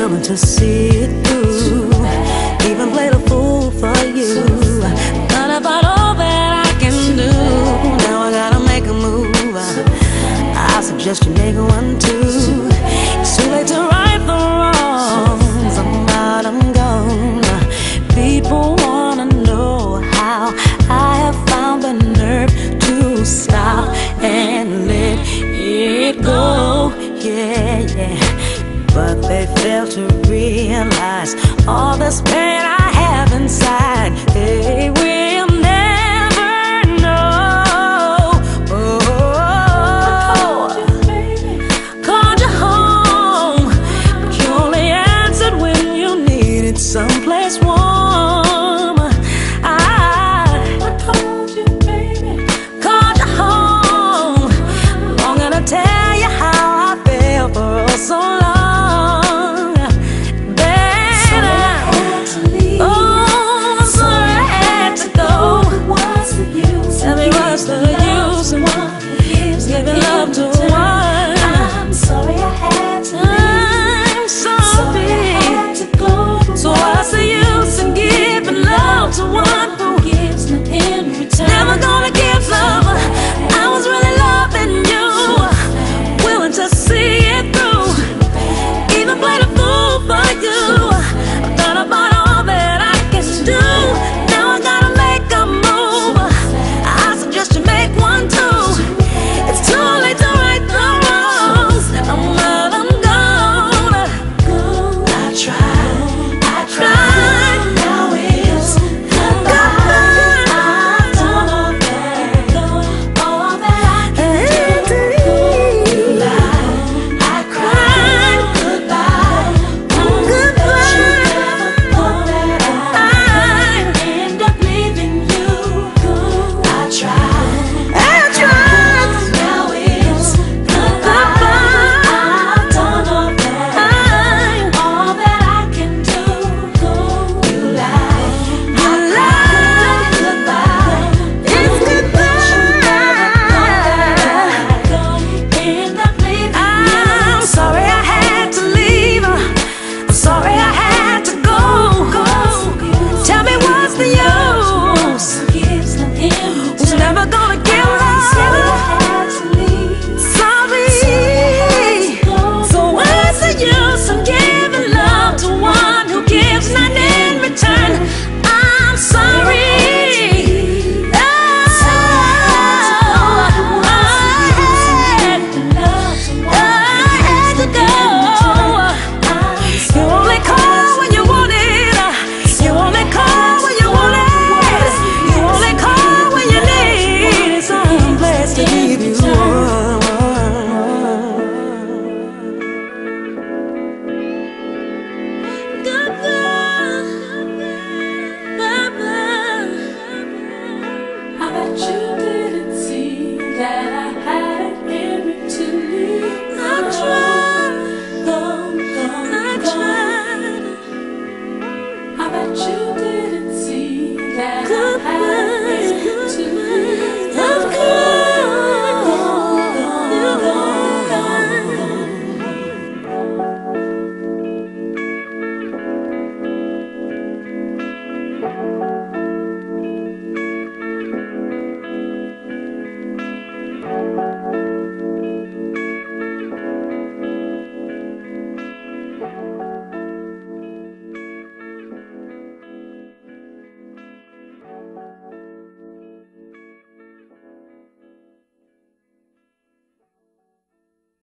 willing to see it through, even play the fool for you. Thought about all that I can do. Now I gotta make a move. I suggest you make one too. It's too late to right the wrongs. I'm out, I'm gone. People wanna know how I have found the nerve to stop and let it go. Yeah, yeah. But they fail to realize all this pain I have inside. They will